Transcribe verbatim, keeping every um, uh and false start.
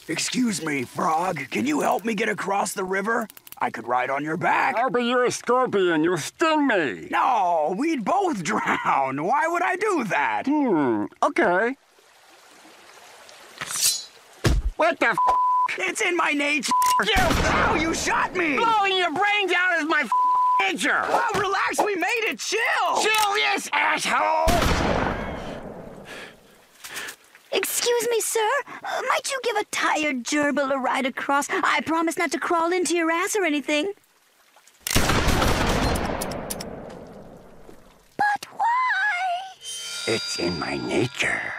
Excuse me, Frog. Can you help me get across the river? I could ride on your back. Oh, but you're a scorpion. You'll sting me. No, we'd both drown. Why would I do that? Hmm, okay. What the f***? It's in my nature. You! Ow, you shot me! Blowing your brains out is my f***. Nature! Wow, relax, we made it! Chill! Chill, yes, asshole! Excuse me, sir. Uh, might you give a tired gerbil a ride across? I promise not to crawl into your ass or anything. But why? It's in my nature.